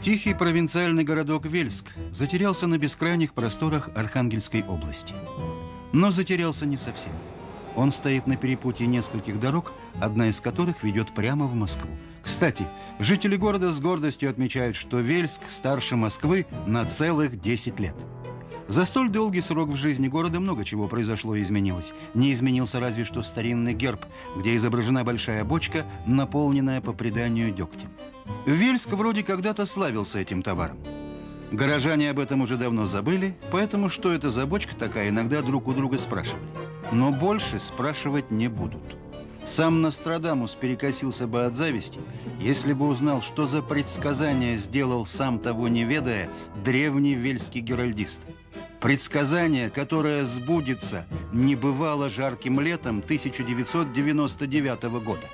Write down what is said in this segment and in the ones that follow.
Тихий провинциальный городок Вельск затерялся на бескрайних просторах Архангельской области. Но затерялся не совсем. Он стоит на перепутье нескольких дорог, одна из которых ведет прямо в Москву. Кстати, жители города с гордостью отмечают, что Вельск старше Москвы на целых 10 лет. За столь долгий срок в жизни города много чего произошло и изменилось. Не изменился разве что старинный герб, где изображена большая бочка, наполненная по преданию дегтем. Вельск вроде когда-то славился этим товаром. Горожане об этом уже давно забыли, поэтому что это за бочка такая, иногда друг у друга спрашивали. Но больше спрашивать не будут. Сам Нострадамус перекосился бы от зависти, если бы узнал, что за предсказание сделал, сам того не ведая, древний вельский геральдист. Предсказание, которое сбудется небывало жарким летом 1999 года.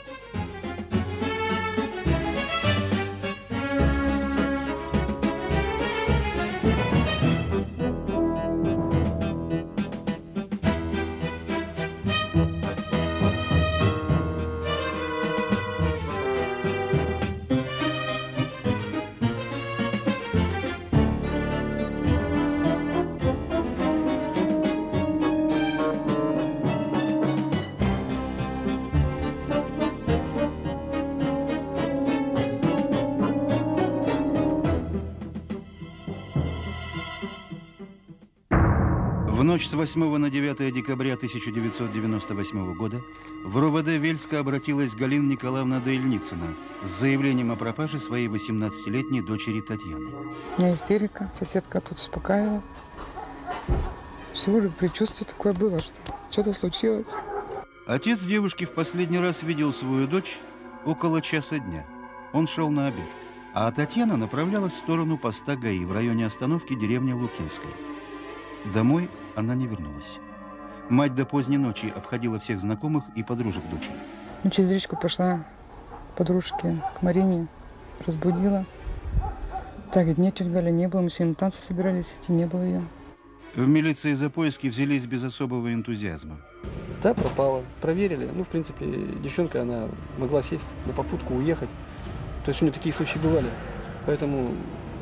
В ночь с 8 на 9 декабря 1998 года в РОВД Вельска обратилась Галина Николаевна Дельницына с заявлением о пропаже своей 18-летней дочери Татьяны. У меня истерика, соседка тут успокаивала. Всего же предчувствие такое было, что что-то случилось. Отец девушки в последний раз видел свою дочь около часа дня. Он шел на обед, а Татьяна направлялась в сторону поста ГАИ в районе остановки деревни Лукинская. Домой она не вернулась. Мать до поздней ночи обходила всех знакомых и подружек дочери. Через речку пошла к подружке, к Марине, разбудила. Так, говорит, нет, тетя Галя, не было, мы сегодня на танцы собирались идти, не было ее. В милиции за поиски взялись без особого энтузиазма. Да, пропала. Проверили. Ну, в принципе, девчонка, она могла сесть на попутку, уехать. То есть у нее такие случаи бывали. Поэтому,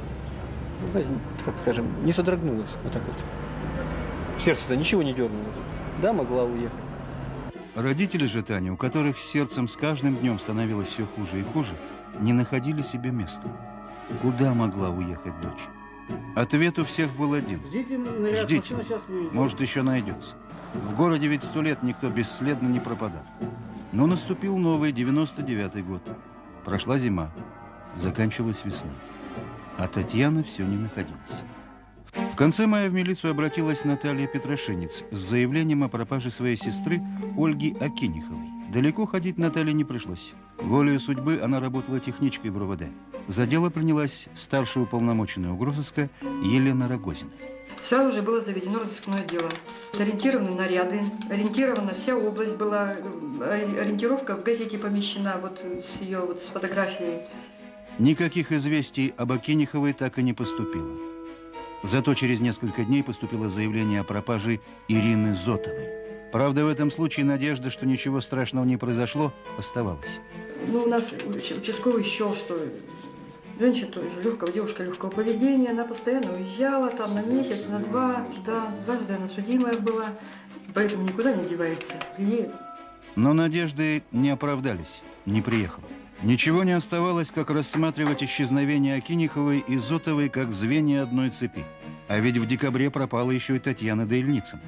как скажем, не содрогнулась вот так вот. В сердце-то ничего не дернулось. Да, могла уехать. Родители же Тани, у которых с сердцем с каждым днем становилось все хуже и хуже, не находили себе места. Куда могла уехать дочь? Ответ у всех был один. Ждите, может, еще найдется. В городе ведь 100 лет никто бесследно не пропадал. Но наступил новый 99-й год. Прошла зима, заканчивалась весна. А Татьяна все не находилась. В конце мая в милицию обратилась Наталья Петрошинец с заявлением о пропаже своей сестры Ольги Акиниховой. Далеко ходить Наталье не пришлось. Волею судьбы она работала техничкой в РОВД. За дело принялась старшая уполномоченная угрозыска Елена Рогозина. Сразу же было заведено разыскное дело. Ориентированы наряды, ориентирована вся область была, ориентировка в газете помещена, вот с ее вот с фотографией. Никаких известий об Акиниховой так и не поступило. Зато через несколько дней поступило заявление о пропаже Ирины Зотовой. Правда, в этом случае надежда, что ничего страшного не произошло, оставалась. Ну, у нас участковый счел, что женщина тоже легкого, девушка легкого поведения, она постоянно уезжала там на месяц, на два, да, дважды она судимая была, поэтому никуда не девается, приедет. Но надежды не оправдались, не приехала. Ничего не оставалось, как рассматривать исчезновение Акиниховой и Зотовой как звенья одной цепи. А ведь в декабре пропала еще и Татьяна Дельницына.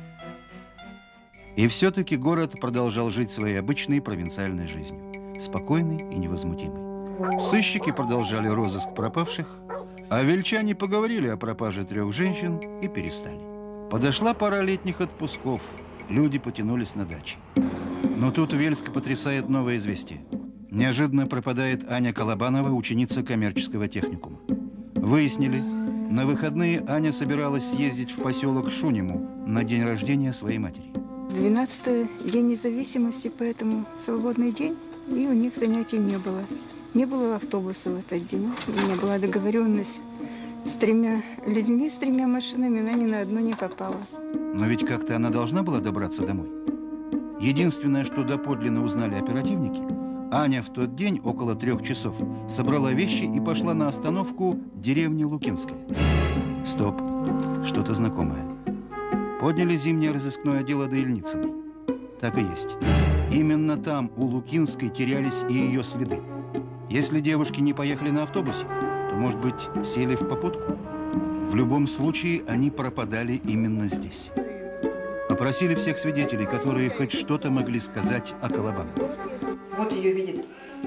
И все-таки город продолжал жить своей обычной провинциальной жизнью, спокойной и невозмутимой. Сыщики продолжали розыск пропавших, а вельчане поговорили о пропаже 3 женщин и перестали. Подошла пора летних отпусков, люди потянулись на дачи. Но тут Вельск потрясает новое известие. Неожиданно пропадает Аня Колобанова, ученица коммерческого техникума. Выяснили, на выходные Аня собиралась съездить в поселок Шуниму на день рождения своей матери. 12-й день независимости, поэтому свободный день, и у них занятий не было. Не было автобуса в этот день. У меня была договоренность с 3 людьми, с 3 машинами, она ни на одну не попала. Но ведь как-то она должна была добраться домой. Единственное, что доподлинно узнали оперативники, Аня в тот день около 3 часов собрала вещи и пошла на остановку деревни Лукинская. Стоп, что-то знакомое. Подняли зимнее разыскное дело до Ильницыной. Так и есть. Именно там, у Лукинской, терялись и ее следы. Если девушки не поехали на автобусе, то, может быть, сели в попутку? В любом случае, они пропадали именно здесь. Опросили всех свидетелей, которые хоть что-то могли сказать о Колобанах. Вот ее видит.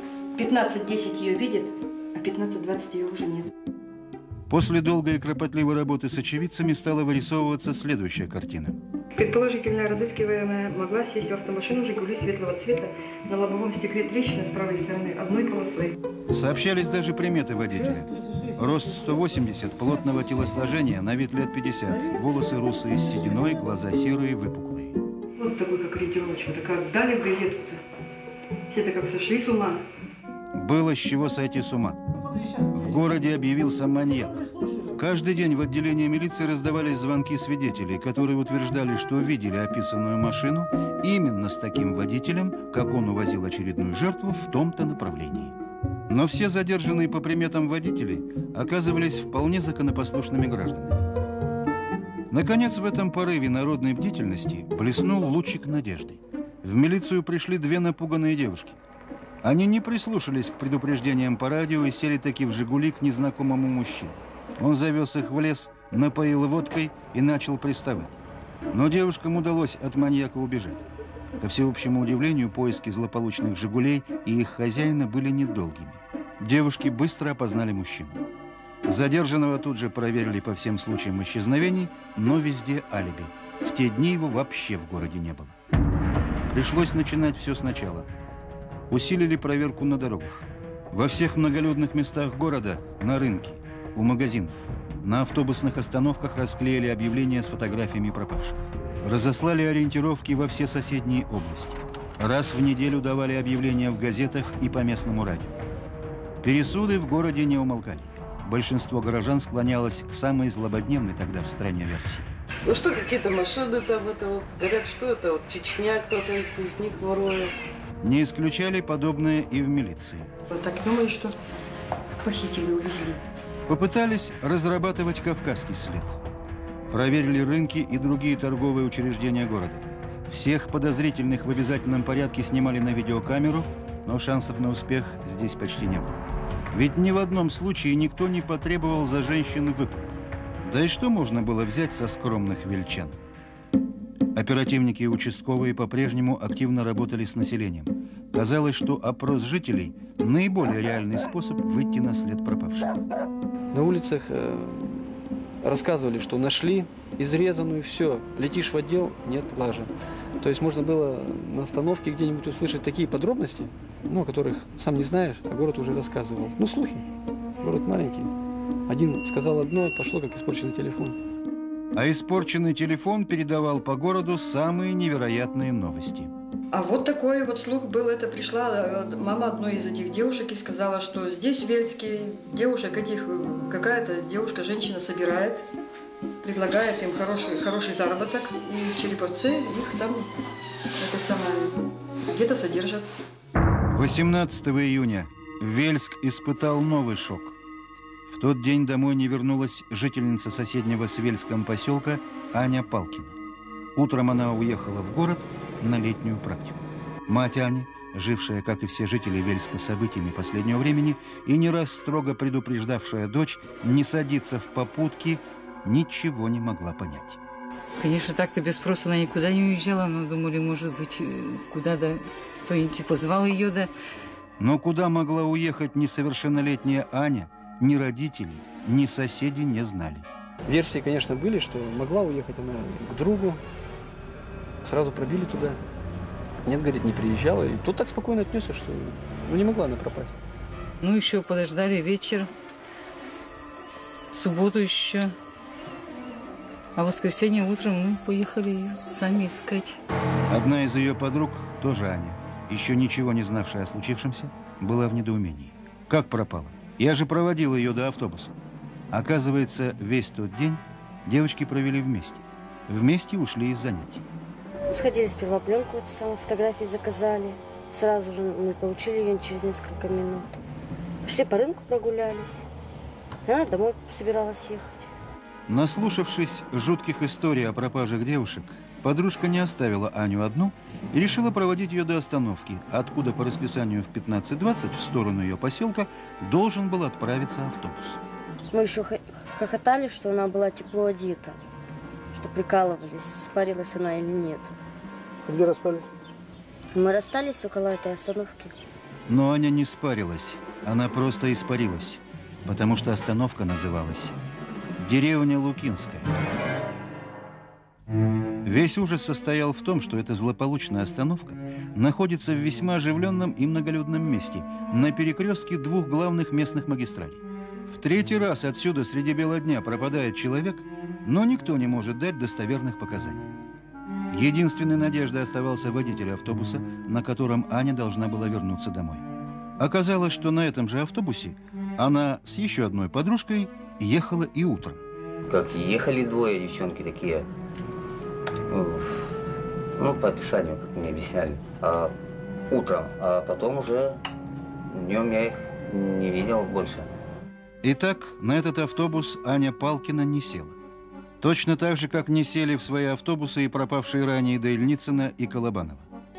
15-10 ее видит, а 15-20 ее уже нет. После долгой и кропотливой работы с очевидцами стала вырисовываться следующая картина. Предположительно, разыскиваемая могла сесть в автомашину «Жигули» светлого цвета, на лобовом стекле трещина с правой стороны одной полосой. Сообщались даже приметы водителя. Рост 180, плотного телосложения, на вид лет 50, волосы русые с сединой, глаза серые, выпуклые. Вот такой, как ориентировочка, такая дали в газету-то. Все-то как сошли с ума. Было с чего сойти с ума. В городе объявился маньяк. Каждый день в отделении милиции раздавались звонки свидетелей, которые утверждали, что видели описанную машину именно с таким водителем, как он увозил очередную жертву в том-то направлении. Но все задержанные по приметам водители оказывались вполне законопослушными гражданами. Наконец, в этом порыве народной бдительности блеснул лучик надежды. В милицию пришли 2 напуганные девушки. Они не прислушались к предупреждениям по радио и сели таки в «Жигули» к незнакомому мужчине. Он завез их в лес, напоил водкой и начал приставать. Но девушкам удалось от маньяка убежать. Ко всеобщему удивлению, поиски злополучных «Жигулей» и их хозяина были недолгими. Девушки быстро опознали мужчину. Задержанного тут же проверили по всем случаям исчезновений, но везде алиби. В те дни его вообще в городе не было. Пришлось начинать все сначала. Усилили проверку на дорогах. Во всех многолюдных местах города, на рынке, у магазинов, на автобусных остановках расклеили объявления с фотографиями пропавших. Разослали ориентировки во все соседние области. Раз в неделю давали объявления в газетах и по местному радио. Пересуды в городе не умолкали. Большинство горожан склонялось к самой злободневной тогда в стране версии. Ну что, какие-то машины там, это вот, говорят, что это, вот Чечня, кто-то из них ворует. Не исключали подобное и в милиции. Так думаю, что похитили, увезли. Попытались разрабатывать кавказский след. Проверили рынки и другие торговые учреждения города. Всех подозрительных в обязательном порядке снимали на видеокамеру, но шансов на успех здесь почти не было. Ведь ни в одном случае никто не потребовал за женщин выкуп. Да и что можно было взять со скромных вельчан? Оперативники и участковые по-прежнему активно работали с населением. Казалось, что опрос жителей – наиболее реальный способ выйти на след пропавших. На улицах рассказывали, что нашли изрезанную, все, летишь в отдел, нет лажи. То есть можно было на остановке где-нибудь услышать такие подробности, ну, о которых сам не знаешь, а город уже рассказывал. Ну, слухи. Город маленький. Один сказал одно, пошло как испорченный телефон. А испорченный телефон передавал по городу самые невероятные новости. А вот такой вот слух был, это пришла мама одной из этих девушек и сказала, что здесь в Вельске девушек этих, какая-то девушка, женщина собирает, предлагает им хороший заработок, и череповцы их там где-то содержат. 18 июня Вельск испытал новый шок. В тот день домой не вернулась жительница соседнего с Вельском поселка Аня Палкина. Утром она уехала в город на летнюю практику. Мать Ани, жившая, как и все жители Вельска, событиями последнего времени и не раз строго предупреждавшая дочь не садиться в попутки, ничего не могла понять. Конечно, так-то без спроса она никуда не уезжала, но думали, может быть, куда-то кто-нибудь позвал ее, да. Но куда могла уехать несовершеннолетняя Аня, ни родители, ни соседи не знали. Версии, конечно, были, что могла уехать она к другу. Сразу пробили туда. Нет, говорит, не приезжала. И тут так спокойно отнесся, что не могла она пропасть. Ну, еще подождали вечер, субботу еще. А в воскресенье утром мы поехали ее сами искать. Одна из ее подруг, тоже Аня, еще ничего не знавшая о случившемся, была в недоумении. Как пропала? Я же проводил ее до автобуса. Оказывается, весь тот день девочки провели вместе. Вместе ушли из занятий. Сходили сперва пленку, эту самую фотографии заказали. Сразу же мы получили ее через несколько минут. Пошли по рынку прогулялись. И она домой собиралась ехать. Наслушавшись жутких историй о пропажах девушек, подружка не оставила Аню одну и решила проводить ее до остановки, откуда по расписанию в 15:20 в сторону ее поселка должен был отправиться автобус. Мы еще хохотали, что она была тепло одета, что прикалывались, спарилась она или нет. А где расстались? Мы расстались около этой остановки. Но Аня не спарилась, она просто испарилась, потому что остановка называлась «Деревня Лукинская». Весь ужас состоял в том, что эта злополучная остановка находится в весьма оживленном и многолюдном месте, на перекрестке двух главных местных магистралей. В третий раз отсюда среди бела дня пропадает человек, но никто не может дать достоверных показаний. Единственной надеждой оставался водитель автобуса, на котором Аня должна была вернуться домой. Оказалось, что на этом же автобусе она с еще одной подружкой ехала и утром. Как ехали двое девчонки такие, ну, по описанию, как мне объясняли, утром, а потом уже днем я их не видел больше. Итак, на этот автобус Аня Палкина не села. Точно так же, как не сели в свои автобусы и пропавшие ранее Дельницына и Колобанова.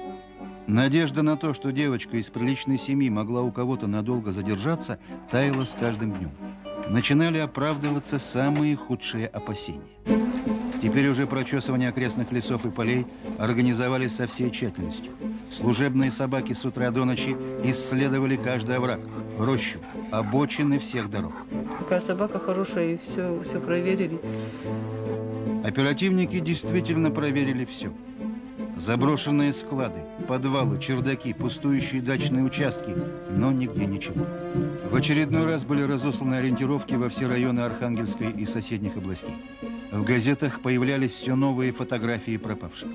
Надежда на то, что девочка из приличной семьи могла у кого-то надолго задержаться, таяла с каждым днем. Начинали оправдываться самые худшие опасения. Теперь уже прочесывание окрестных лесов и полей организовали со всей тщательностью. Служебные собаки с утра до ночи исследовали каждый овраг, рощу, обочины всех дорог. Такая собака хорошая, и все проверили. Оперативники действительно проверили все. Заброшенные склады, подвалы, чердаки, пустующие дачные участки, но нигде ничего. В очередной раз были разосланы ориентировки во все районы Архангельской и соседних областей. В газетах появлялись все новые фотографии пропавших.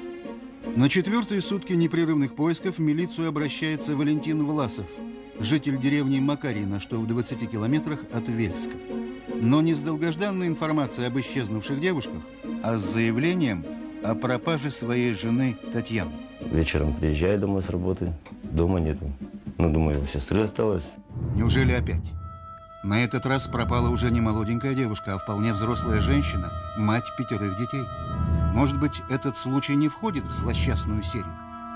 На четвертые сутки непрерывных поисков в милицию обращается Валентин Власов, житель деревни Макарьино, что в 20 километрах от Вельска. Но не с долгожданной информацией об исчезнувших девушках, а с заявлением о пропаже своей жены Татьяны. Вечером приезжаю домой с работы, дома нету. Ну, думаю, у сестры осталось. Неужели опять? На этот раз пропала уже не молоденькая девушка, а вполне взрослая женщина, мать 5 детей. Может быть, этот случай не входит в злосчастную серию?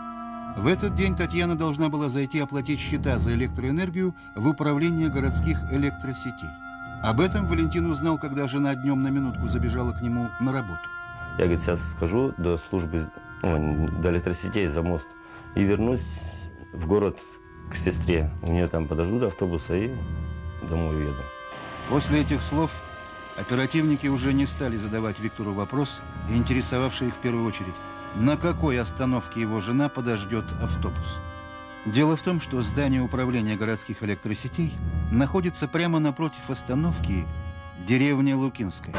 В этот день Татьяна должна была зайти оплатить счета за электроэнергию в управление городских электросетей. Об этом Валентин узнал, когда жена днем на минутку забежала к нему на работу. Я, говорит, сейчас схожу до службы, до электросетей за мост и вернусь в город к сестре. У нее там подожду до автобуса и домой уеду. После этих слов оперативники уже не стали задавать Виктору вопрос, интересовавший их в первую очередь, на какой остановке его жена подождет автобус. Дело в том, что здание управления городских электросетей находится прямо напротив остановки деревни Лукинская.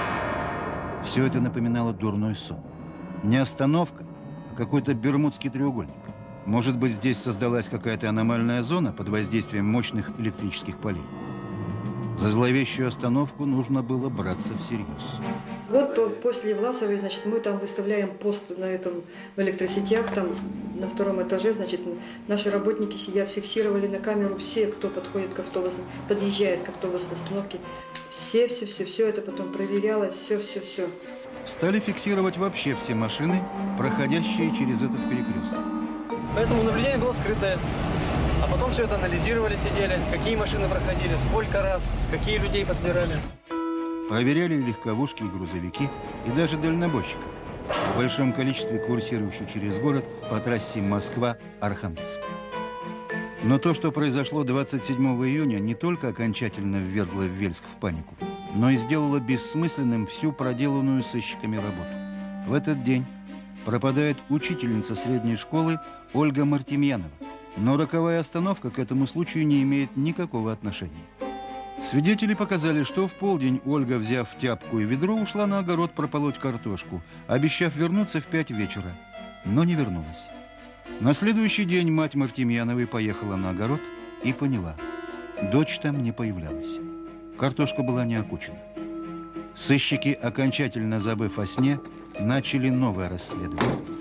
Все это напоминало дурной сон. Не остановка, а какой-то Бермудский треугольник. Может быть, здесь создалась какая-то аномальная зона под воздействием мощных электрических полей. За зловещую остановку нужно было браться всерьез. Вот после Власовой, значит, мы там выставляем пост в электросетях, там на 2-м этаже, значит, наши работники сидят, фиксировали на камеру все, кто подходит к автобусу, подъезжает к автобусной остановке. Все это потом проверялось, все. Стали фиксировать вообще все машины, проходящие через этот перекресток. Поэтому наблюдение было скрытое. А потом все это анализировали, сидели, какие машины проходили, сколько раз, какие людей подбирали. Проверяли легковушки и грузовики, и даже дальнобойщиков, в большом количестве курсирующих через город по трассе Москва-Архангельск. Но то, что произошло 27 июня, не только окончательно ввергло Вельск в панику, но и сделало бессмысленным всю проделанную сыщиками работу. В этот день пропадает учительница средней школы Ольга Мартемьянова, но роковая остановка к этому случаю не имеет никакого отношения. Свидетели показали, что в полдень Ольга, взяв тяпку и ведро, ушла на огород прополоть картошку, обещав вернуться в 5 вечера, но не вернулась. На следующий день мать Мартемьяновой поехала на огород и поняла – дочь там не появлялась. Картошка была не окучена. Сыщики, окончательно забыв о сне, начали новое расследование.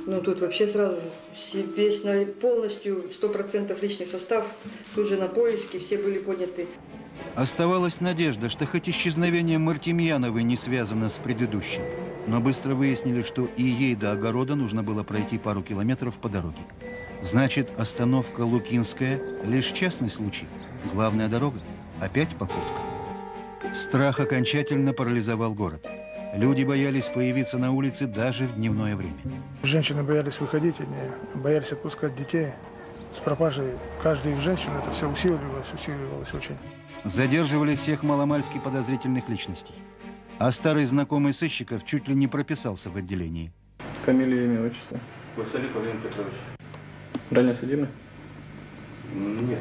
Ну, тут вообще сразу же весь полностью 100% личный состав, тут же на поиске, все были подняты. Оставалась надежда, что хоть исчезновение Мартемьяновой не связано с предыдущим. Но быстро выяснили, что и ей до огорода нужно было пройти пару километров по дороге. Значит, остановка Лукинская – лишь частный случай. Главная дорога – опять попутка. Страх окончательно парализовал город. Люди боялись появиться на улице даже в дневное время. Женщины боялись выходить, они боялись отпускать детей. С пропажей каждой из женщин это все усиливалось очень. Задерживали всех маломальски подозрительных личностей. А старый знакомый сыщиков чуть ли не прописался в отделении. Фамилия, имя, отчество? Василий Владимир Петрович. Ранее судимый? Нет.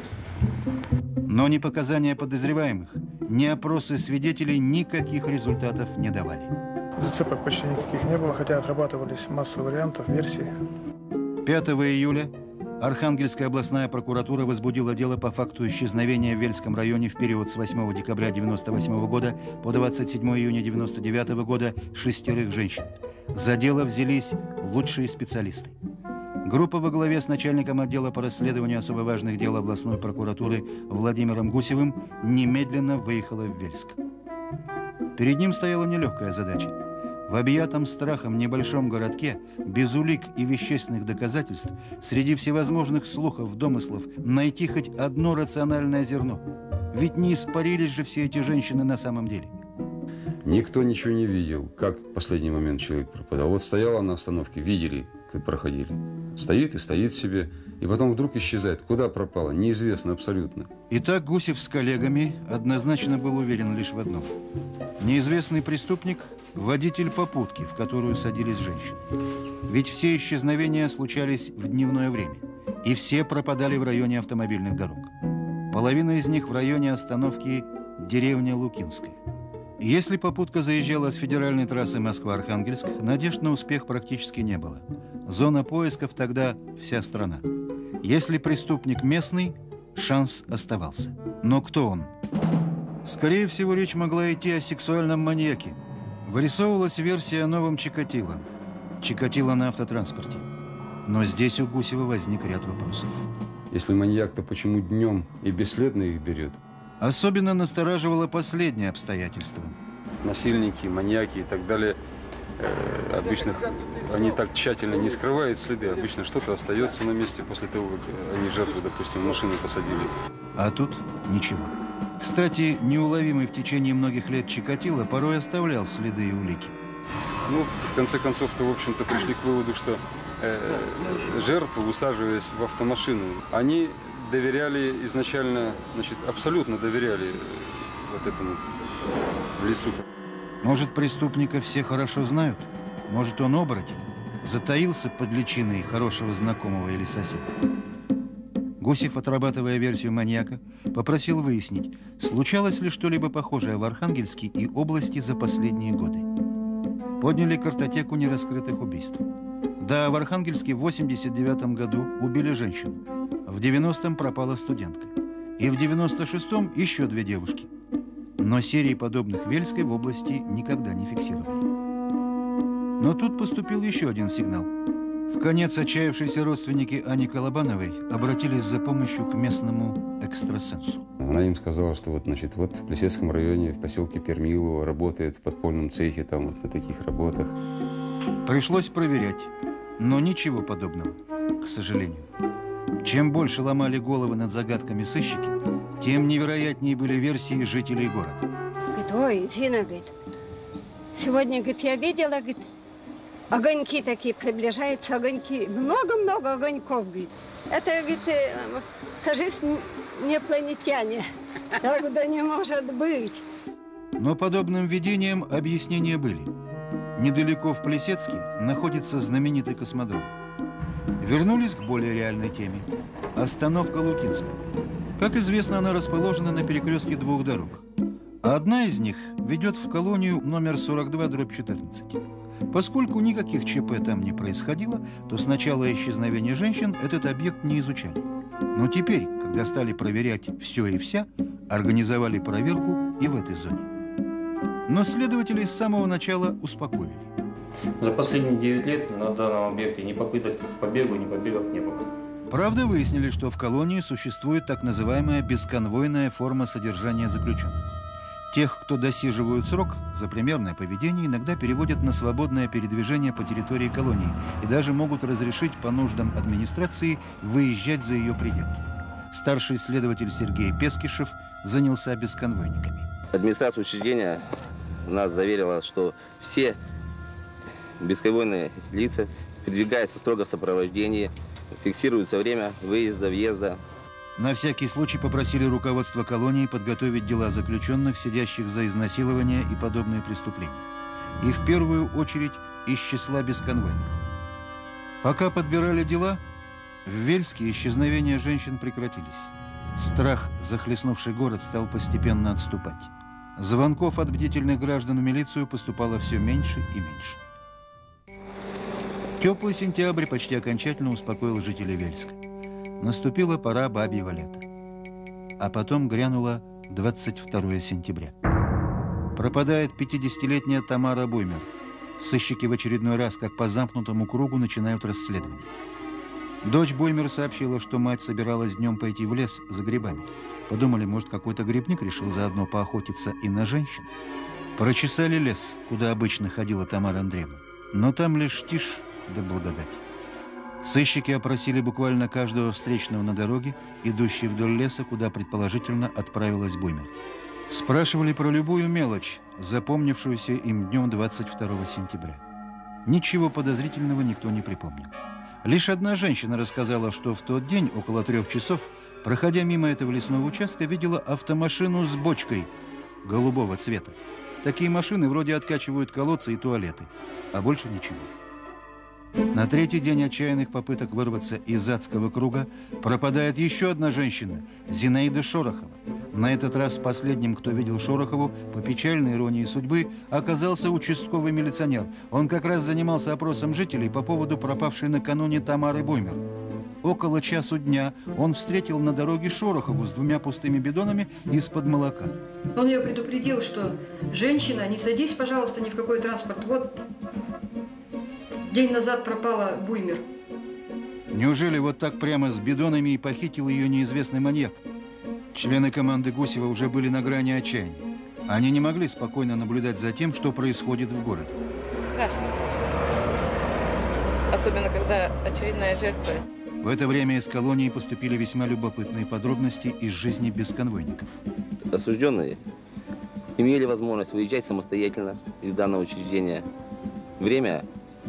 Но ни показания подозреваемых, ни опросы свидетелей никаких результатов не давали. Зацепок почти никаких не было, хотя отрабатывались масса вариантов, версий. 5 июля Архангельская областная прокуратура возбудила дело по факту исчезновения в Вельском районе в период с 8 декабря 1998 года по 27 июня 1999 года 6 женщин. За дело взялись лучшие специалисты. Группа во главе с начальником отдела по расследованию особо важных дел областной прокуратуры Владимиром Гусевым немедленно выехала в Вельск. Перед ним стояла нелегкая задача. В объятом страхом небольшом городке, без улик и вещественных доказательств, среди всевозможных слухов, домыслов, найти хоть одно рациональное зерно. Ведь не испарились же все эти женщины на самом деле. Никто ничего не видел, как в последний момент человек пропадал. Вот стояла на остановке, видели, как проходили. Стоит и стоит себе, и потом вдруг исчезает. Куда пропала, неизвестно абсолютно. Итак, Гусев с коллегами однозначно был уверен лишь в одном. Неизвестный преступник – водитель попутки, в которую садились женщины. Ведь все исчезновения случались в дневное время, и все пропадали в районе автомобильных дорог. Половина из них в районе остановки деревня Лукинская. Если попутка заезжала с федеральной трассы Москва-Архангельск, надежд на успех практически не было. Зона поисков тогда вся страна. Если преступник местный, шанс оставался. Но кто он? Скорее всего, речь могла идти о сексуальном маньяке. Вырисовывалась версия о новом Чикатило. Чикатило на автотранспорте. Но здесь у Гусева возник ряд вопросов. Если маньяк, то почему днем и бесследно их берет? Особенно настораживало последнее обстоятельство. Насильники, маньяки и так далее, обычно они так тщательно не скрывают следы. Обычно что-то остается на месте после того, как они жертву, допустим, в машину посадили. А тут ничего. Кстати, неуловимый в течение многих лет Чикатило порой оставлял следы и улики. Ну, в конце концов-то, в общем-то, пришли к выводу, что жертвы, усаживаясь в автомашину, они доверяли изначально, значит, абсолютно доверяли вот этому в лицу. Может, преступника все хорошо знают? Может, он оборотень? Затаился под личиной хорошего знакомого или соседа? Гусев, отрабатывая версию маньяка, попросил выяснить, случалось ли что-либо похожее в Архангельске и области за последние годы. Подняли картотеку нераскрытых убийств. Да, в Архангельске в 1989 году убили женщину. В 90-м пропала студентка. И в 96-м еще 2 девушки. Но серии подобных в Вельской в области никогда не фиксировали. Но тут поступил еще один сигнал. Вконец отчаявшиеся родственники Ани Колобановой обратились за помощью к местному экстрасенсу. Она им сказала, что вот, значит, вот в Плесецком районе, в поселке Пермилово, работает в подпольном цехе, там вот на таких работах. Пришлось проверять, но ничего подобного, к сожалению. Чем больше ломали головы над загадками сыщики, тем невероятнее были версии жителей города. Говорит, ой, Зина, говорит, сегодня, говорит, я видела, говорит, огоньки такие приближаются, огоньки, много-много огоньков, говорит. Это, говорит, кажется, инопланетяне. Так да не может быть. Но подобным видениям объяснения были. Недалеко в Плесецке находится знаменитый космодром. Вернулись к более реальной теме. Остановка Лукинская. Как известно, она расположена на перекрестке 2 дорог. Одна из них ведет в колонию номер 42/14. Поскольку никаких ЧП там не происходило, то с начала исчезновения женщин этот объект не изучали. Но теперь, когда стали проверять все и вся, организовали проверку и в этой зоне. Но следователей с самого начала успокоили. За последние 9 лет на данном объекте ни попыток к побегу, ни побегов не было. Правда, выяснили, что в колонии существует так называемая бесконвойная форма содержания заключенных. Тех, кто досиживают срок за примерное поведение, иногда переводят на свободное передвижение по территории колонии и даже могут разрешить по нуждам администрации выезжать за ее пределы. Старший следователь Сергей Пескишев занялся бесконвойниками. Администрация учреждения нас заверила, что все бесконвойные лица передвигаются строго в сопровождении, фиксируется время выезда, въезда. На всякий случай попросили руководство колонии подготовить дела заключенных, сидящих за изнасилование и подобные преступления. И в первую очередь из числа бесконвойных. Пока подбирали дела, в Вельске исчезновения женщин прекратились. Страх, захлестнувший город, стал постепенно отступать. Звонков от бдительных граждан в милицию поступало все меньше и меньше. Теплый сентябрь почти окончательно успокоил жителей Вельска. Наступила пора бабьего лета. А потом грянуло 22 сентября. Пропадает 50-летняя Тамара Буймер. Сыщики в очередной раз, как по замкнутому кругу, начинают расследование. Дочь Буймер сообщила, что мать собиралась днем пойти в лес за грибами. Подумали, может, какой-то грибник решил заодно поохотиться и на женщин. Прочесали лес, куда обычно ходила Тамара Андреевна. Но там лишь тишь да благодать. Сыщики опросили буквально каждого встречного на дороге, идущей вдоль леса, куда предположительно отправилась Буймер. Спрашивали про любую мелочь, запомнившуюся им днем 22 сентября. Ничего подозрительного никто не припомнил. Лишь одна женщина рассказала, что в тот день, около 3 часов, проходя мимо этого лесного участка, видела автомашину с бочкой голубого цвета. Такие машины вроде откачивают колодцы и туалеты, а больше ничего. На 3-й день отчаянных попыток вырваться из адского круга пропадает еще одна женщина, Зинаида Шорохова. На этот раз последним, кто видел Шорохову, по печальной иронии судьбы, оказался участковый милиционер. Он как раз занимался опросом жителей по поводу пропавшей накануне Тамары Буймер. Около часу дня он встретил на дороге Шорохову с 2 пустыми бидонами из-под молока. Он ее предупредил, что женщина, не садись, пожалуйста, ни в какой транспорт. Вот день назад пропала Буймер. Неужели вот так прямо с бидонами и похитил ее неизвестный маньяк? Члены команды Гусева уже были на грани отчаяния. Они не могли спокойно наблюдать за тем, что происходит в городе. Страшно, конечно. Особенно, когда очередная жертва. В это время из колонии поступили весьма любопытные подробности из жизни бесконвойников. Осужденные имели возможность выезжать самостоятельно из данного учреждения. Время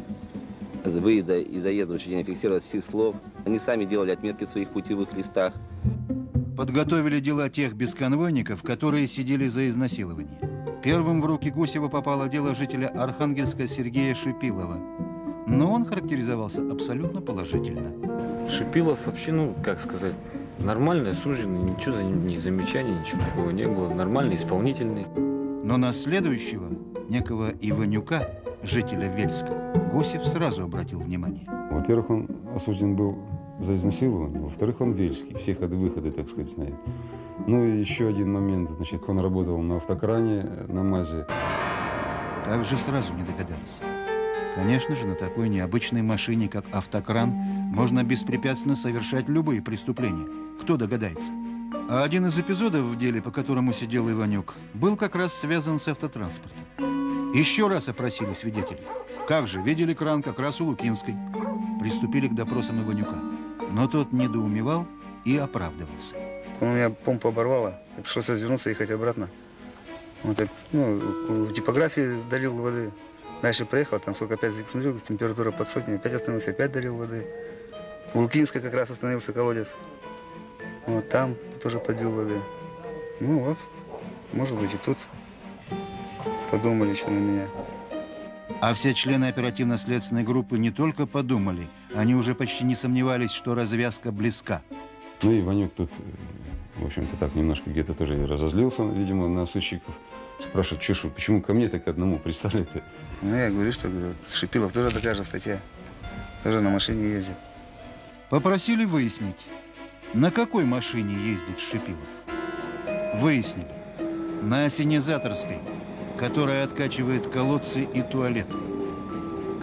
выезда и заезда в учреждение фиксировалось с их слов. Они сами делали отметки в своих путевых листах. Подготовили дела тех бесконвойников, которые сидели за изнасилование. Первым в руки Гусева попало дело жителя Архангельска Сергея Шипилова. Но он характеризовался абсолютно положительно. Шипилов вообще, ну, как сказать, нормальный, осужденный, ничего за ним не замечаний, ничего такого не было. Нормальный, исполнительный. Но на следующего, некого Иванюка, жителя Вельска, Гусев сразу обратил внимание. Во-первых, он осужден был за изнасилование, во-вторых, он вельский, все ходы-выходы, так сказать, знает. Ну и еще один момент, значит, он работал на автокране, на МАЗе. Как же сразу не догадались? Конечно же, на такой необычной машине, как автокран, можно беспрепятственно совершать любые преступления. Кто догадается? А один из эпизодов в деле, по которому сидел Иванюк, был как раз связан с автотранспортом. Еще раз опросили свидетелей. Как же, видели кран как раз у Лукинской. Приступили к допросам Иванюка. Но тот недоумевал и оправдывался. У меня помпа оборвала, пришлось развернуться и ехать обратно. Вот, в типографии долил воды. Дальше проехал, там сколько опять смотрю, температура под 100, опять остановился, опять долил воды. У Лукинской как раз остановился колодец. Вот там тоже подлил воды. Ну вот, может быть и тут подумали еще на меня. А все члены оперативно-следственной группы не только подумали, они уже почти не сомневались, что развязка близка. Ну и Иванюк тут, в общем-то, так немножко где-то тоже разозлился, видимо, на сыщиков. Спрашивает, чешу, почему ко мне так одному, представляете? Ну я говорю, что Шипилов тоже такая же статья, тоже на машине ездит. Попросили выяснить, на какой машине ездит Шипилов. Выяснили, на ассенизаторской, которая откачивает колодцы и туалеты.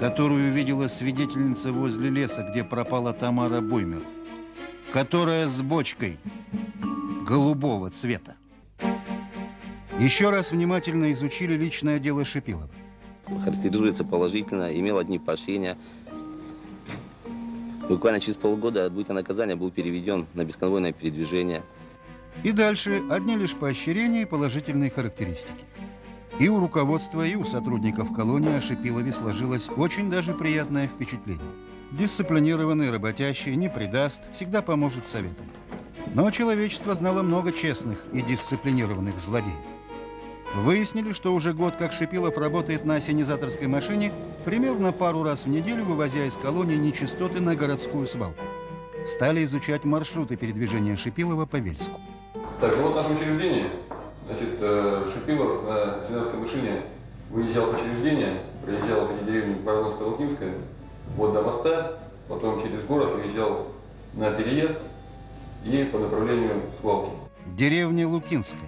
которую видела свидетельница возле леса, где пропала Тамара Буймер, которая с бочкой голубого цвета. Еще раз внимательно изучили личное дело Шипилова. Характеризуется положительно, имел одни поощрения. Буквально через полгода отбытия наказания был переведен на бесконвойное передвижение. И дальше одни лишь поощрения и положительные характеристики. И у руководства, и у сотрудников колонии о Шипилове сложилось очень даже приятное впечатление. Дисциплинированный, работящий, не предаст, всегда поможет советом. Но человечество знало много честных и дисциплинированных злодеев. Выяснили, что уже год как Шипилов работает на ассенизаторской машине, примерно пару раз в неделю вывозя из колонии нечистоты на городскую свалку. Стали изучать маршруты передвижения Шипилова по Вельску. Так, ну вот наше учреждение. Значит, Шипилов на ассенизаторской машине выезжал в учреждение, проезжал по деревне Барановская-Лукинская, вот до моста, потом через город выезжал на переезд и по направлению свалки. Деревня Лукинская.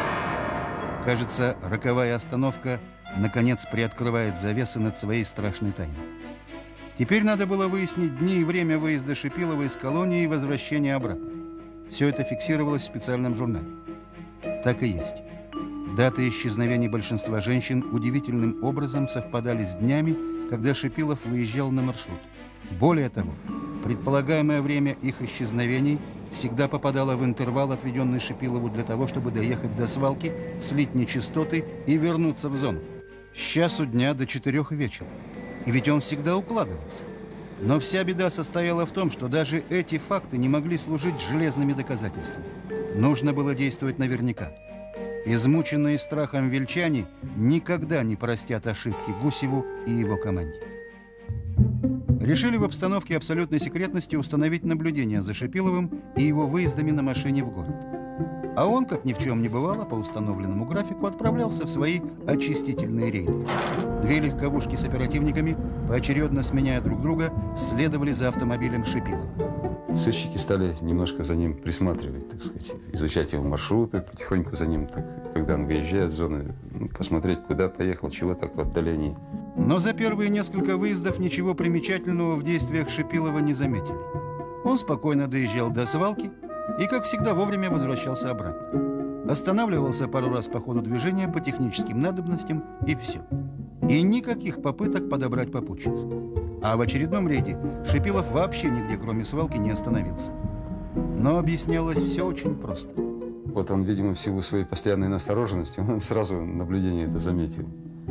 Кажется, роковая остановка наконец приоткрывает завесы над своей страшной тайной. Теперь надо было выяснить дни и время выезда Шипилова из колонии и возвращения обратно. Все это фиксировалось в специальном журнале. Так и есть. Даты исчезновений большинства женщин удивительным образом совпадали с днями, когда Шипилов выезжал на маршрут. Более того, предполагаемое время их исчезновений всегда попадало в интервал, отведенный Шипилову для того, чтобы доехать до свалки, слить нечистоты и вернуться в зону. С часу дня до 4 вечера. И ведь он всегда укладывался. Но вся беда состояла в том, что даже эти факты не могли служить железными доказательствами. Нужно было действовать наверняка. Измученные страхом вельчане никогда не простят ошибки Гусеву и его команде. Решили в обстановке абсолютной секретности установить наблюдение за Шипиловым и его выездами на машине в город. А он, как ни в чем не бывало, по установленному графику отправлялся в свои очистительные рейды. 2 легковушки с оперативниками, поочередно сменяя друг друга, следовали за автомобилем Шипилова. Сыщики стали немножко за ним присматривать, так сказать, изучать его маршруты, потихоньку за ним, так, когда он выезжает с зоны, посмотреть, куда поехал, чего так в отдалении. Но за первые несколько выездов ничего примечательного в действиях Шипилова не заметили. Он спокойно доезжал до свалки и, как всегда, вовремя возвращался обратно. Останавливался пару раз по ходу движения по техническим надобностям, и все. И никаких попыток подобрать попутчицу. А в очередном рейде Шипилов вообще нигде, кроме свалки, не остановился. Но объяснялось все очень просто. Вот он, видимо, в силу своей постоянной настороженности, он сразу наблюдение это заметил.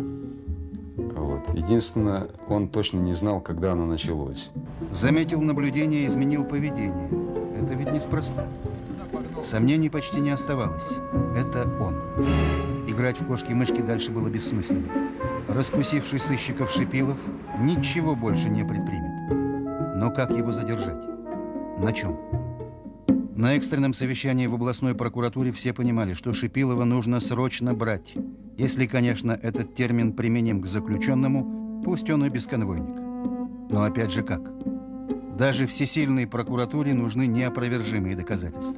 Вот. Единственное, он точно не знал, когда оно началось. Заметил наблюдение, изменил поведение. Это ведь неспроста. Сомнений почти не оставалось. Это он. Играть в кошки-мышки дальше было бессмысленно. Раскусивший сыщиков Шипилов ничего больше не предпримет. Но как его задержать? На чем? На экстренном совещании в областной прокуратуре все понимали, что Шипилова нужно срочно брать. Если, конечно, этот термин применим к заключенному, пусть он и бесконвойник. Но опять же как? Даже всесильной прокуратуре нужны неопровержимые доказательства.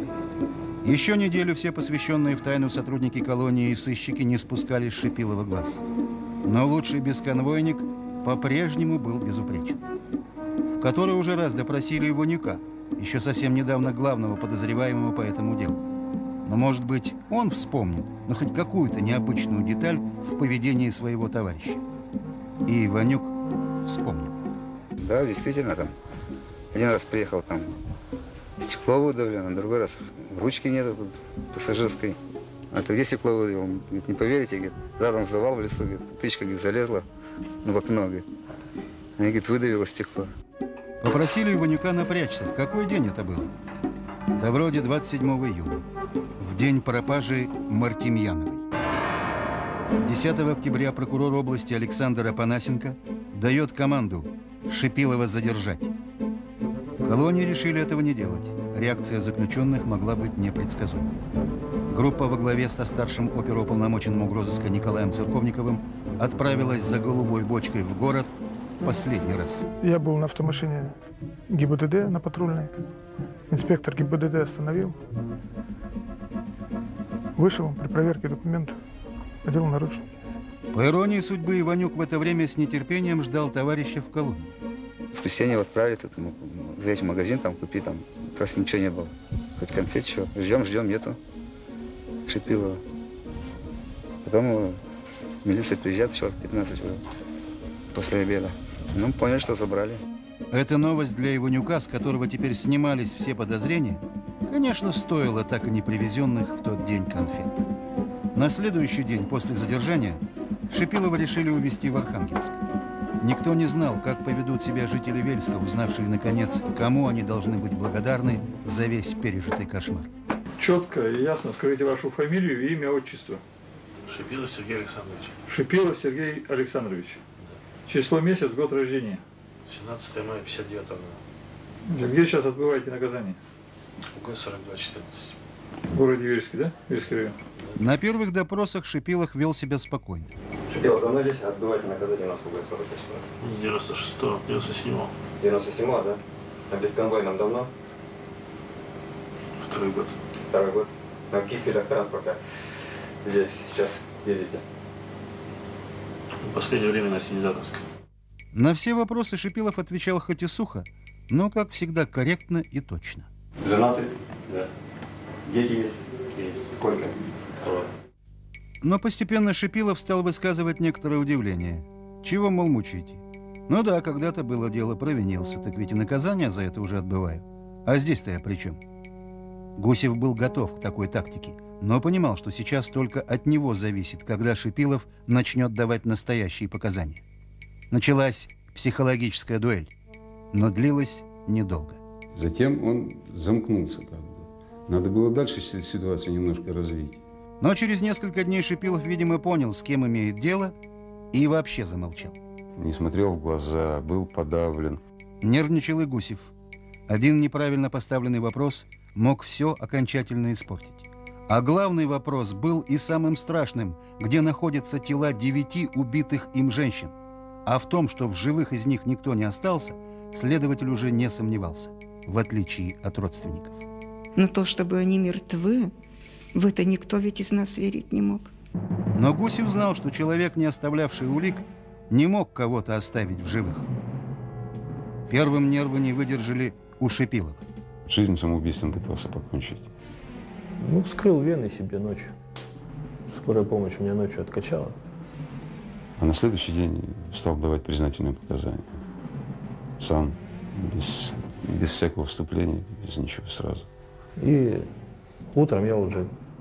Еще неделю все посвященные в тайну сотрудники колонии и сыщики не спускали с Шипилова глаз. Но лучший бесконвойник по-прежнему был безупречен. В который уже раз допросили Иванюка, еще совсем недавно главного подозреваемого по этому делу. Но, может быть, он вспомнит, но хоть какую-то необычную деталь в поведении своего товарища. И Иванюк вспомнил. Да, действительно, там один раз приехал, там стекло выдавлено, другой раз ручки нету тут пассажирской. А ты где стекло выдавил? Он говорит, не поверите, говорит, задом сдавал в лесу, говорит, тычка, говорит, залезла в окно, говорит. Она, говорит, выдавила стекло. Попросили Иванюка напрячься. В какой день это было? Да вроде 27 июня. В день пропажи Мартемьяновой. 10 октября прокурор области Александр Апанасенко дает команду Шипилова задержать. В колонии решили этого не делать. Реакция заключенных могла быть непредсказуемой. Группа во главе со старшим оперуполномоченным угрозыска Николаем Церковниковым отправилась за голубой бочкой в город последний раз. Я был на автомашине ГИБДД, на патрульной. Инспектор ГИБДД остановил. Вышел при проверке документов, надел наручники. По иронии судьбы, Иванюк в это время с нетерпением ждал товарища в колонии. В воскресенье отправили, тут заедь в магазин, там купи, там как раз ничего не было. Хоть конфет, чего. Ждем, нету. Шипилова. Потом милиция приезжает, человек 15 было, после обеда. Ну, поняли, что забрали. Эта новость для Иванюка, с которого теперь снимались все подозрения, конечно, стоила так и не привезенных в тот день конфет. На следующий день после задержания Шипилова решили увезти в Архангельск. Никто не знал, как поведут себя жители Вельска, узнавшие, наконец, кому они должны быть благодарны за весь пережитый кошмар. Четко и ясно скажите вашу фамилию, имя, отчество. Шипилов Сергей Александрович. Шипилов Сергей Александрович. Да. Число, месяц, год рождения. 17 мая 59 года. Где сейчас отбываете наказание? УГ-42-14. В городе Вельске, да? Вельский район. Да. На первых допросах Шипилов вел себя спокойно. Шипилов, давно здесь отбываете наказание у нас в УГ-44? 96-го, 97-го. 97-го, да? А без конвойном давно? Второй год. Второй год. На каких видах транспорта здесь сейчас ездите? В последнее время на Синезаровской. На все вопросы Шипилов отвечал хоть и сухо, но, как всегда, корректно и точно. Женаты? Да. Дети есть? Есть. Сколько? 2. Но постепенно Шипилов стал высказывать некоторое удивление. Чего, мол, мучаете? Ну да, когда-то было дело, провинился, так ведь и наказание за это уже отбываю. А здесь-то я при чем? Гусев был готов к такой тактике, но понимал, что сейчас только от него зависит, когда Шипилов начнет давать настоящие показания. Началась психологическая дуэль, но длилась недолго. Затем он замкнулся. Надо было дальше ситуацию немножко развить. Но через несколько дней Шипилов, видимо, понял, с кем имеет дело, и вообще замолчал. Не смотрел в глаза, был подавлен. Нервничал и Гусев. Один неправильно поставленный вопрос мог все окончательно испортить. А главный вопрос был и самым страшным, где находятся тела 9 убитых им женщин. А в том, что в живых из них никто не остался, следователь уже не сомневался, в отличие от родственников. Но то, чтобы они мертвы, в это никто ведь из нас верить не мог. Но Гусев знал, что человек, не оставлявший улик, не мог кого-то оставить в живых. Первым нервы не выдержали у Шипилова. Жизнь самоубийством пытался покончить. Ну, вскрыл вены себе ночью. Скорая помощь меня ночью откачала. А на следующий день стал давать признательные показания. Сам, без всякого вступления, без ничего сразу. И утром я уже,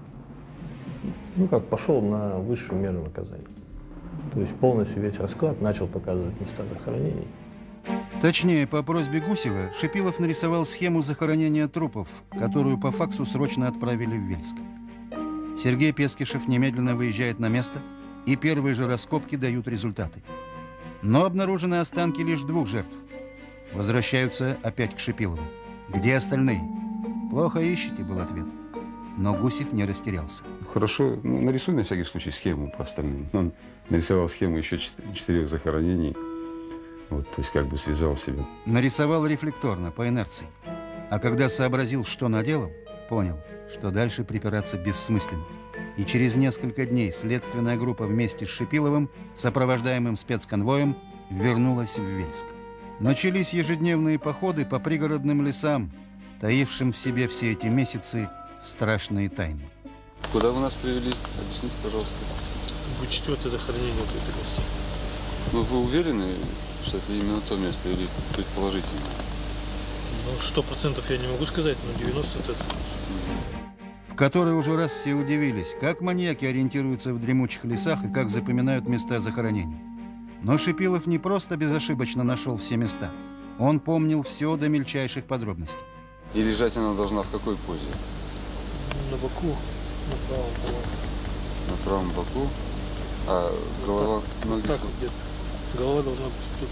пошел на высшую меру наказания. То есть полностью весь расклад начал показывать места захоронений. Точнее, по просьбе Гусева Шипилов нарисовал схему захоронения трупов, которую по факсу срочно отправили в Вельск. Сергей Пескишев немедленно выезжает на место, и первые же раскопки дают результаты. Но обнаружены останки лишь 2 жертв. Возвращаются опять к Шипилову. Где остальные? Плохо ищете, был ответ. Но Гусев не растерялся. Хорошо, нарисуй на всякий случай схему по остальным. Он нарисовал схему еще 4 захоронений. Вот, то есть как бы связал себя. Нарисовал рефлекторно, по инерции. А когда сообразил, что наделал, понял, что дальше припираться бессмысленно. И через несколько дней следственная группа вместе с Шипиловым, сопровождаемым спецконвоем, вернулась в Вельск. Начались ежедневные походы по пригородным лесам, таившим в себе все эти месяцы страшные тайны. Куда вы нас привели? Объясните, пожалуйста. Вы 4-е захоронение в этой месте. Ну, вы уверены, что это именно то место или предположительно? 100% я не могу сказать, но 90% это... В который уже раз все удивились, как маньяки ориентируются в дремучих лесах и как запоминают места захоронений. Но Шипилов не просто безошибочно нашел все места. Он помнил все до мельчайших подробностей. И лежать она должна в какой позе? На боку, на правом боку. На правом боку? А голова? Вот так вот где-то. Голова должна быть тут.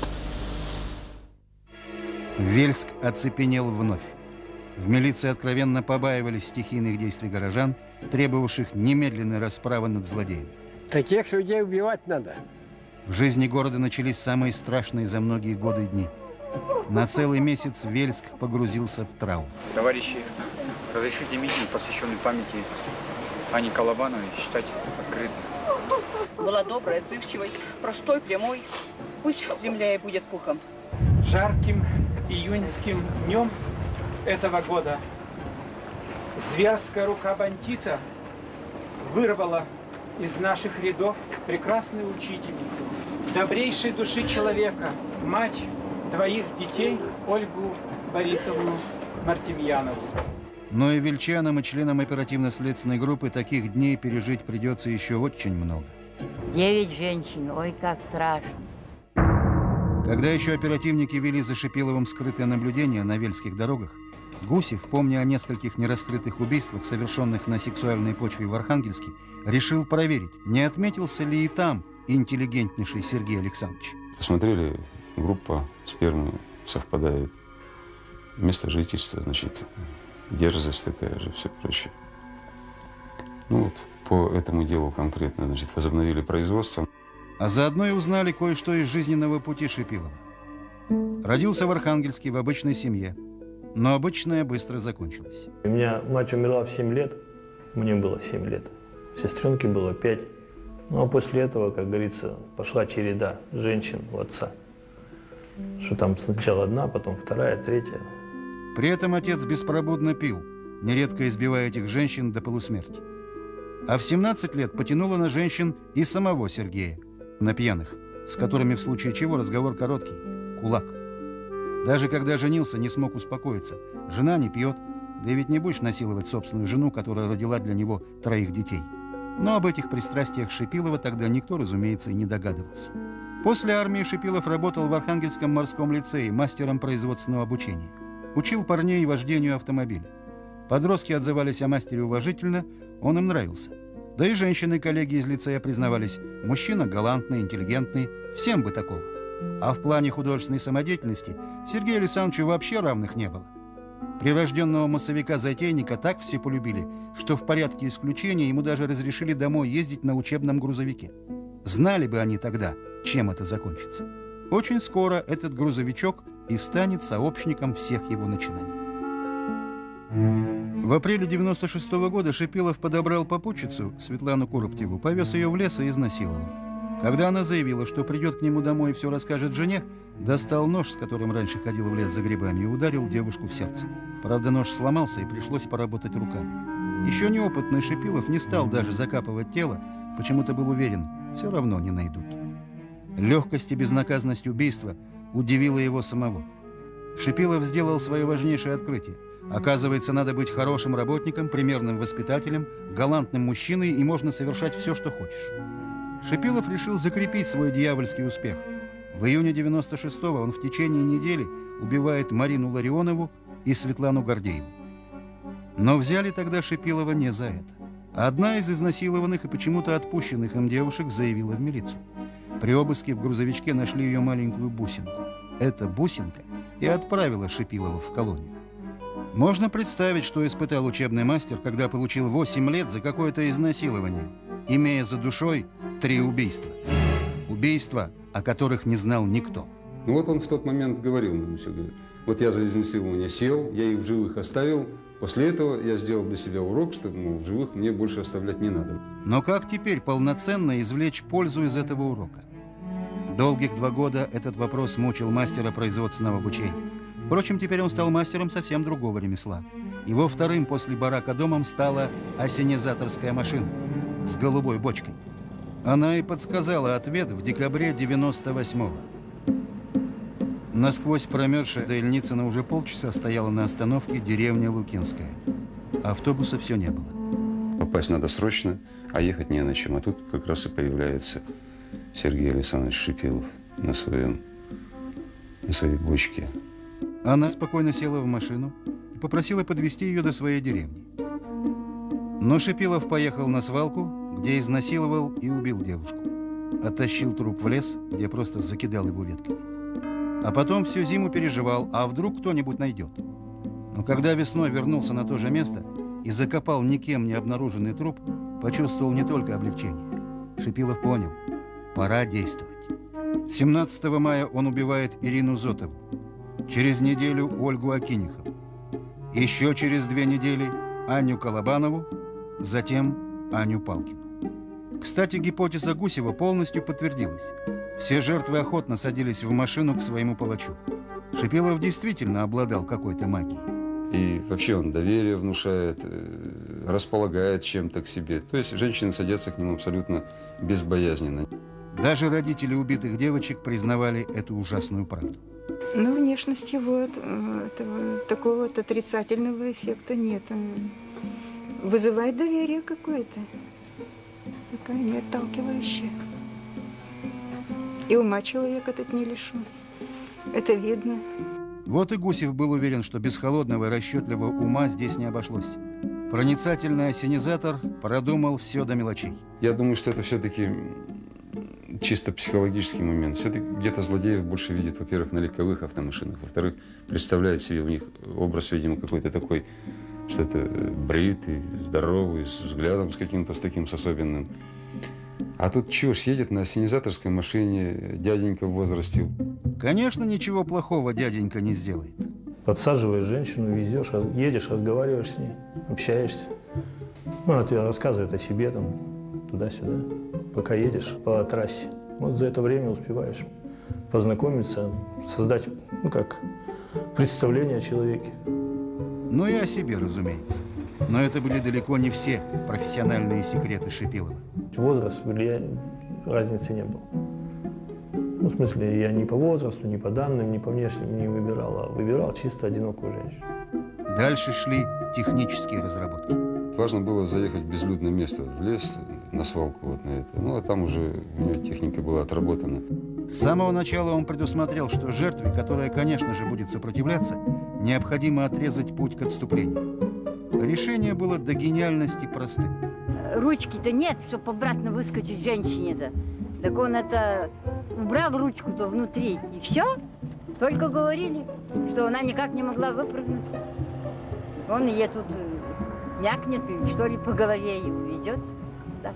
Вельск оцепенел вновь. В милиции откровенно побаивались стихийных действий горожан, требовавших немедленной расправы над злодеем. Таких людей убивать надо. В жизни города начались самые страшные за многие годы дни. На целый месяц Вельск погрузился в траур. Товарищи, разрешите митинг, посвященный памяти Ани Колобановой, считать открытым. была доброй, отзывчивой, простой, прямой. Пусть земля ей будет пухом. Жарким июньским днем этого года зверская рука бандита вырвала из наших рядов прекрасную учительницу, добрейшей души человека, мать двоих детей Ольгу Борисовну Мартемьянову. Но и вельчанам, и членам оперативно-следственной группы таких дней пережить придется еще очень много. 9 женщин, ой, как страшно. Когда еще оперативники вели за Шипиловым скрытое наблюдение на вельских дорогах, Гусев, помня о нескольких нераскрытых убийствах, совершенных на сексуальной почве в Архангельске, решил проверить, не отметился ли и там интеллигентнейший Сергей Александрович. Посмотрели, группа спермы совпадает. Место жительства, значит, дерзость такая же, все прочее. Ну вот, по этому делу конкретно, значит, возобновили производство. А заодно и узнали кое-что из жизненного пути Шипилова. Родился в Архангельске в обычной семье, но обычная быстро закончилась. У меня мать умерла в 7 лет, мне было 7 лет, сестренке было 5. Ну а после этого, как говорится, пошла череда женщин у отца. Что там сначала одна, потом вторая, третья. При этом отец беспробудно пил, нередко избивая этих женщин до полусмерти. А в 17 лет потянуло на женщин и самого Сергея, на пьяных, с которыми в случае чего разговор короткий, кулак. Даже когда женился, не смог успокоиться. Жена не пьет, да и ведь не будешь насиловать собственную жену, которая родила для него 3 детей. Но об этих пристрастиях Шипилова тогда никто, разумеется, и не догадывался. После армии Шипилов работал в Архангельском морском лицее мастером производственного обучения. Учил парней вождению автомобиля. Подростки отзывались о мастере уважительно, он им нравился. Да и женщины-коллеги из лицея признавались, мужчина галантный, интеллигентный, всем бы такого. А в плане художественной самодеятельности Сергею Александровичу вообще равных не было. Прирожденного массовика-затейника так все полюбили, что в порядке исключения ему даже разрешили домой ездить на учебном грузовике. Знали бы они тогда, чем это закончится. Очень скоро этот грузовичок и станет сообщником всех его начинаний. В апреле 96-го года Шипилов подобрал попутчицу, Светлану Куроптеву, повез ее в лес и изнасиловал. Когда она заявила, что придет к нему домой и все расскажет жене, достал нож, с которым раньше ходил в лес за грибами, и ударил девушку в сердце. Правда, нож сломался, и пришлось поработать руками. Еще неопытный Шипилов не стал даже закапывать тело, почему-то был уверен, все равно не найдут. Легкость и безнаказанность убийства удивила его самого. Шипилов сделал свое важнейшее открытие. Оказывается, надо быть хорошим работником, примерным воспитателем, галантным мужчиной, и можно совершать все, что хочешь. Шипилов решил закрепить свой дьявольский успех. В июне 96-го он в течение недели убивает Марину Ларионову и Светлану Гордееву. Но взяли тогда Шипилова не за это. Одна из изнасилованных и почему-то отпущенных им девушек заявила в милицию. При обыске в грузовичке нашли ее маленькую бусинку. Эта бусинка и отправила Шипилова в колонию. Можно представить, что испытал учебный мастер, когда получил 8 лет за какое-то изнасилование, имея за душой 3 убийства. Убийства, о которых не знал никто. Ну вот он в тот момент говорил мне все, говорит, вот я за изнасилование сел, я их в живых оставил, после этого я сделал для себя урок, что в живых мне больше оставлять не надо. Но как теперь полноценно извлечь пользу из этого урока? Долгих 2 года этот вопрос мучил мастера производственного обучения. Впрочем, теперь он стал мастером совсем другого ремесла. Его вторым после барака домом стала ассенизаторская машина с голубой бочкой. Она и подсказала ответ в декабре 98-го. Насквозь промерзшая до Ильницына уже полчаса стояла на остановке деревня Лукинская. Автобуса все не было. Попасть надо срочно, а ехать не на чем. А тут как раз и появляется Сергей Александрович Шипилов на своей бочке. Она спокойно села в машину и попросила подвезти ее до своей деревни. Но Шипилов поехал на свалку, где изнасиловал и убил девушку. Оттащил труп в лес, где просто закидал его ветками. А потом всю зиму переживал, а вдруг кто-нибудь найдет. Но когда весной вернулся на то же место и закопал никем не обнаруженный труп, почувствовал не только облегчение. Шипилов понял, пора действовать. 17 мая он убивает Ирину Зотову. Через неделю Ольгу Акинихову. Еще через 2 недели Аню Колобанову, затем Аню Палкину. Кстати, гипотеза Гусева полностью подтвердилась. Все жертвы охотно садились в машину к своему палачу. Шипилов действительно обладал какой-то магией. И вообще он доверие внушает, располагает чем-то к себе. То есть женщины садятся к нему абсолютно безбоязненно. Даже родители убитых девочек признавали эту ужасную правду. Ну, внешность его, такого вот отрицательного эффекта нет. Вызывает доверие какое-то. Такая неотталкивающая. И ума человек этот не лишен. Это видно. Вот и Гусев был уверен, что без холодного и расчетливого ума здесь не обошлось. Проницательный ассенизатор продумал все до мелочей. Я думаю, что это все-таки чисто психологический момент. Все-таки где-то злодеев больше видит, во-первых, на легковых автомашинах, во-вторых, представляет себе у них образ, видимо, какой-то такой, что это бритый, здоровый, с взглядом с каким-то, с таким, с особенным. А тут чушь, едет на ассенизаторской машине, дяденька в возрасте. Конечно, ничего плохого дяденька не сделает. Подсаживаешь женщину, везешь, едешь, разговариваешь с ней, общаешься. Ну, она тебе рассказывает о себе, там, туда-сюда, пока едешь по трассе. Вот за это время успеваешь познакомиться, создать, ну, как представление о человеке. Ну и о себе, разумеется. Но это были далеко не все профессиональные секреты Шипилова. Возраст, разницы не было. Ну, в смысле, я ни по возрасту, ни по данным, ни по внешним не выбирал, а выбирал чисто одинокую женщину. Дальше шли технические разработки. Важно было заехать в безлюдное место, в лес, на свалку вот на это. Ну, а там уже у него техника была отработана. С самого начала он предусмотрел, что жертве, которая, конечно же, будет сопротивляться, необходимо отрезать путь к отступлению. Решение было до гениальности простым. Ручки-то нет, чтобы обратно выскочить женщине-то. Так он это убрал ручку-то внутри, и все. Только говорили, что она никак не могла выпрыгнуть. Он ей тут мякнет, что ли, по голове и увезет. Да.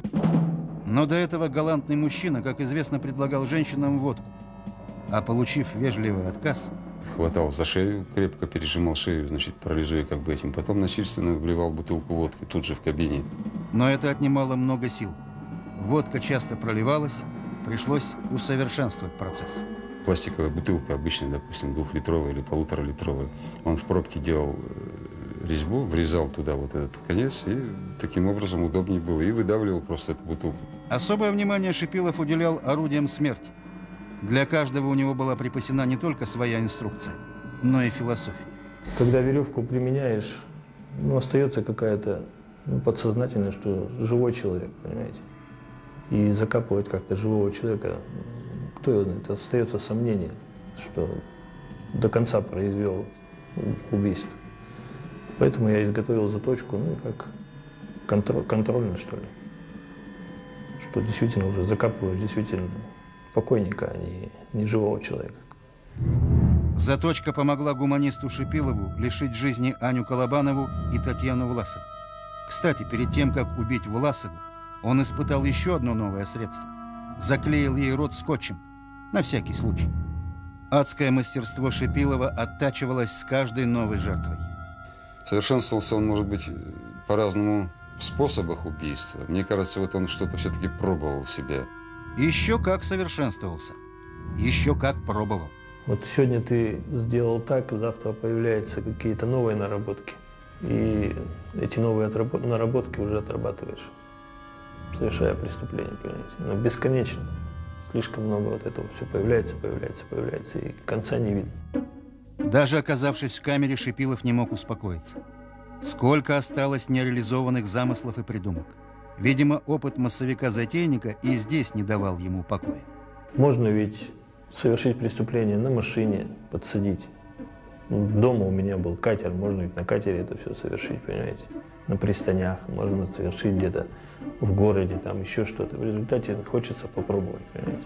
Но до этого галантный мужчина, как известно, предлагал женщинам водку. А получив вежливый отказ... Хватал за шею, крепко пережимал шею, значит, парализуя как бы этим. Потом насильственно вливал бутылку водки тут же в кабине. Но это отнимало много сил. Водка часто проливалась, пришлось усовершенствовать процесс. Пластиковая бутылка, обычная, допустим, 2-литровая или 1,5-литровая. Он в пробке делал резьбу, врезал туда вот этот конец, и таким образом удобнее было. И выдавливал просто эту бутылку. Особое внимание Шипилов уделял орудиям смерти. Для каждого у него была припасена не только своя инструкция, но и философия. Когда веревку применяешь, ну, остается какая-то подсознательная, что живой человек, понимаете. И закапывать как-то живого человека, кто его знает, остается сомнение, что до конца произвел убийство. Поэтому я изготовил заточку, ну, как контрольно, что ли. Что действительно уже закапываешь действительно покойника, а не живого человека. Заточка помогла гуманисту Шипилову лишить жизни Аню Колобанову и Татьяну Власову. Кстати, перед тем, как убить Власову, он испытал еще одно новое средство. Заклеил ей рот скотчем, на всякий случай. Адское мастерство Шипилова оттачивалось с каждой новой жертвой. Совершенствовался он, может быть, по-разному в способах убийства. Мне кажется, вот он что-то все-таки пробовал в себе. Еще как совершенствовался, еще как пробовал. Вот сегодня ты сделал так, завтра появляются какие-то новые наработки. И эти новые наработки уже отрабатываешь, совершая преступление, понимаете. Но бесконечно. Слишком много вот этого все появляется, и конца не видно. Даже оказавшись в камере, Шипилов не мог успокоиться. Сколько осталось нереализованных замыслов и придумок. Видимо, опыт массовика-затейника и здесь не давал ему покоя. Можно ведь совершить преступление на машине, подсадить. Дома у меня был катер, можно ведь на катере это все совершить, понимаете. На пристанях, можно совершить где-то в городе, там еще что-то. В результате хочется попробовать, понимаете.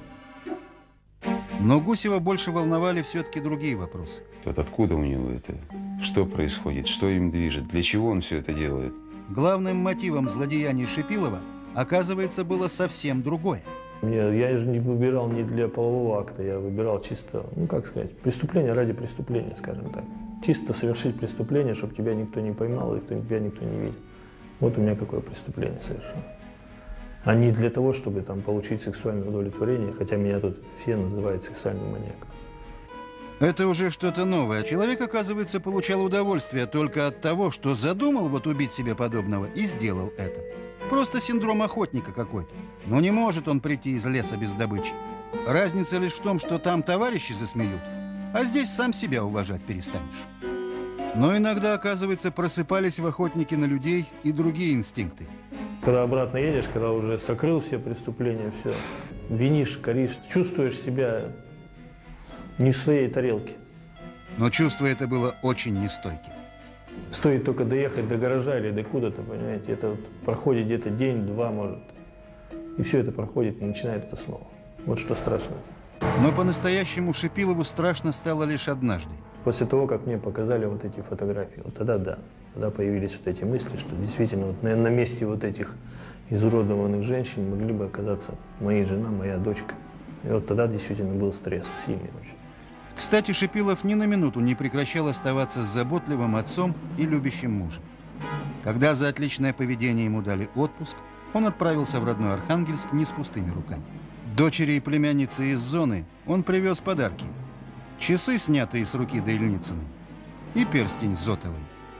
Но Гусева больше волновали все-таки другие вопросы. Вот откуда у него это? Что происходит? Что им движет? Для чего он все это делает? Главным мотивом злодеяний Шипилова, оказывается, было совсем другое. Я же не выбирал не для полового акта, я выбирал чисто, ну как сказать, преступление ради преступления, скажем так. Чисто совершить преступление, чтобы тебя никто не поймал и тебя никто не видел. Вот у меня какое преступление совершено. А не для того, чтобы там получить сексуальное удовлетворение, хотя меня тут все называют сексуальным маньяком. Это уже что-то новое. Человек, оказывается, получал удовольствие только от того, что задумал вот убить себе подобного и сделал это. Просто синдром охотника какой-то. Но не может он прийти из леса без добычи. Разница лишь в том, что там товарищи засмеют, а здесь сам себя уважать перестанешь. Но иногда, оказывается, просыпались в охотнике на людей и другие инстинкты. Когда обратно едешь, когда уже сокрыл все преступления, все, винишь, коришь, чувствуешь себя не в своей тарелке. Но чувство это было очень нестойким. Стоит только доехать до гаража или до куда-то, понимаете, это вот проходит где-то день-два, может. И все это проходит, и начинается снова. Вот что страшно. Но по-настоящему Шипилову страшно стало лишь однажды. После того, как мне показали вот эти фотографии, вот тогда да, тогда появились вот эти мысли, что действительно вот на месте вот этих изуродованных женщин могли бы оказаться моя жена, моя дочка. И вот тогда действительно был стресс сильный очень. Кстати, Шипилов ни на минуту не прекращал оставаться с заботливым отцом и любящим мужем. Когда за отличное поведение ему дали отпуск, он отправился в родной Архангельск не с пустыми руками. Дочери и племяннице из зоны он привез подарки. Часы, снятые с руки Дельницыной, и перстень Зотовой.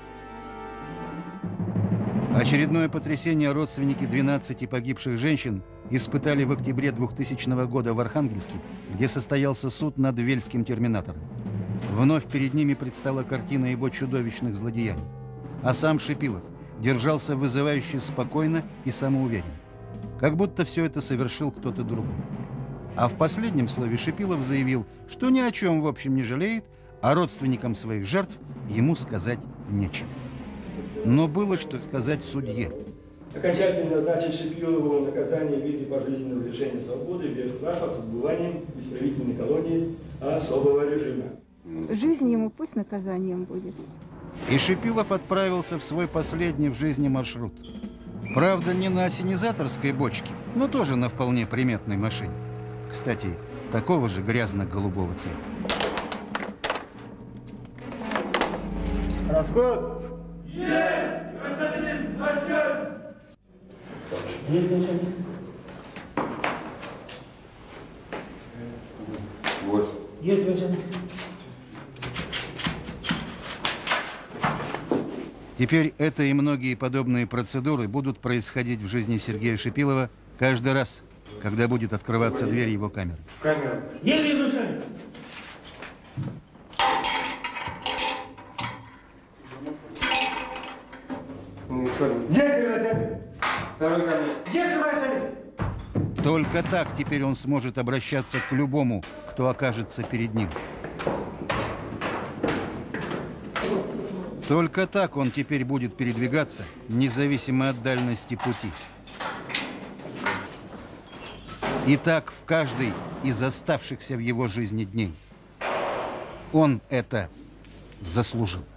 Очередное потрясение родственники 12 погибших женщин испытали в октябре 2000 года в Архангельске, где состоялся суд над вельским терминатором. Вновь перед ними предстала картина его чудовищных злодеяний. А сам Шипилов держался вызывающе спокойно и самоуверенно. Как будто все это совершил кто-то другой. А в последнем слове Шипилов заявил, что ни о чем в общем не жалеет, а родственникам своих жертв ему сказать нечего. Но было что сказать судье. Окончательно назначить Шипилову наказание в виде пожизненного лишения свободы без штрафа с отбыванием в исправительной колонии особого режима. Жизнь ему пусть наказанием будет. И Шипилов отправился в свой последний в жизни маршрут. Правда, не на ассенизаторской бочке, но тоже на вполне приметной машине. Кстати, такого же грязно-голубого цвета. Расход! Есть! Господин начальник! Есть начальник? Вот. Есть начальник? Теперь это и многие подобные процедуры будут происходить в жизни Сергея Шипилова каждый раз, когда будет открываться дверь его камеры. Камера. Есть начальник? Только так теперь он сможет обращаться к любому, кто окажется перед ним. Только так он теперь будет передвигаться, независимо от дальности пути. И так в каждый из оставшихся в его жизни дней. Он это заслужил.